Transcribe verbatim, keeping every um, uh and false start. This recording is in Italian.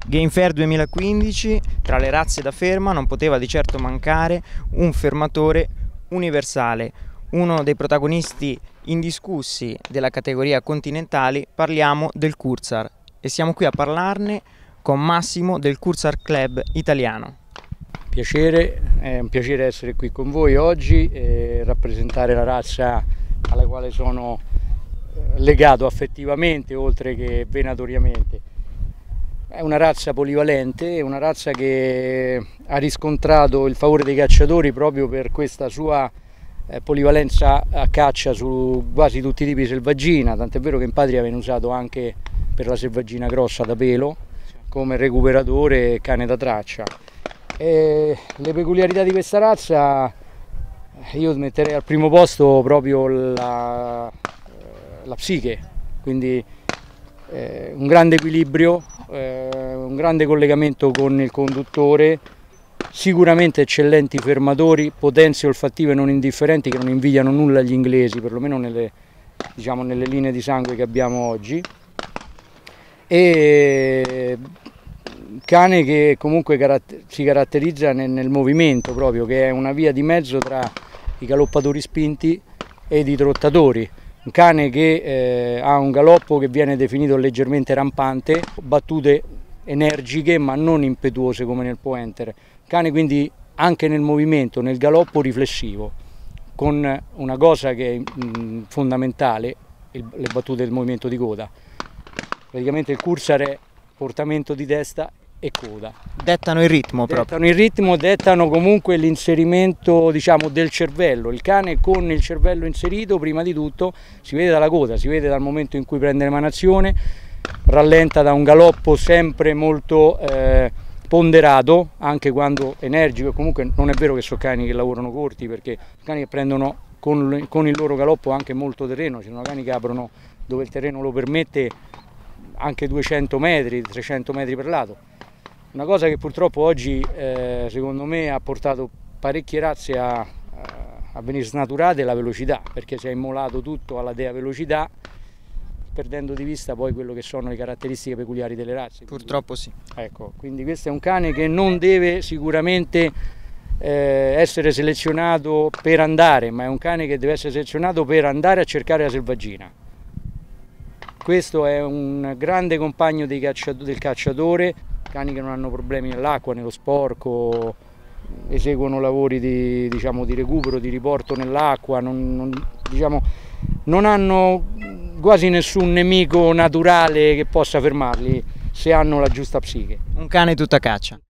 Game Fair duemilaquindici, tra le razze da ferma non poteva di certo mancare un fermatore universale, uno dei protagonisti indiscussi della categoria continentali. Parliamo del Kurzar e siamo qui a parlarne con Massimo del Kurzar Club italiano. Piacere, è un piacere essere qui con voi oggi e rappresentare la razza alla quale sono legato affettivamente oltre che venatoriamente. È una razza polivalente, è una razza che ha riscontrato il favore dei cacciatori proprio per questa sua eh, polivalenza a caccia su quasi tutti i tipi di selvaggina, tant'è vero che in patria viene usato anche per la selvaggina grossa da pelo, come recuperatore e cane da traccia. E le peculiarità di questa razza, io metterei al primo posto proprio la, la psiche, quindi eh, un grande equilibrio, eh, un grande collegamento con il conduttore, sicuramente eccellenti fermatori, potenze olfattive non indifferenti che non invidiano nulla agli inglesi, perlomeno nelle, diciamo, nelle linee di sangue che abbiamo oggi, e cane che comunque caratter- si caratterizza nel, nel movimento proprio, che è una via di mezzo tra i galoppatori spinti ed i trottatori. Un cane che eh, ha un galoppo che viene definito leggermente rampante, battute energiche ma non impetuose come nel pointer. Cane quindi anche nel movimento, nel galoppo riflessivo, con una cosa che è mh, fondamentale, il, le battute del movimento di coda. Praticamente il Kurzar è portamento di testa e coda. Dettano il ritmo proprio. Dettano il ritmo, dettano comunque l'inserimento, diciamo, del cervello. Il cane con il cervello inserito, prima di tutto, si vede dalla coda, si vede dal momento in cui prende l'emanazione, rallenta da un galoppo sempre molto eh, ponderato, anche quando energico. Comunque non è vero che sono cani che lavorano corti, perché cani che prendono con, con il loro galoppo anche molto terreno, ci sono cani che aprono dove il terreno lo permette anche duecento metri, trecento metri per lato. Una cosa che purtroppo oggi eh, secondo me ha portato parecchie razze a, a venire snaturate è la velocità, perché si è immolato tutto alla dea velocità, perdendo di vista poi quello che sono le caratteristiche peculiari delle razze. Purtroppo sì. Ecco, quindi questo è un cane che non deve sicuramente eh, essere selezionato per andare, ma è un cane che deve essere selezionato per andare a cercare la selvaggina. Questo è un grande compagno dei cacciato- del cacciatore, cani che non hanno problemi nell'acqua, nello sporco, eseguono lavori di, diciamo, di recupero, di riporto nell'acqua, non, non, diciamo, non hanno quasi nessun nemico naturale che possa fermarli se hanno la giusta psiche. Un cane tutta caccia.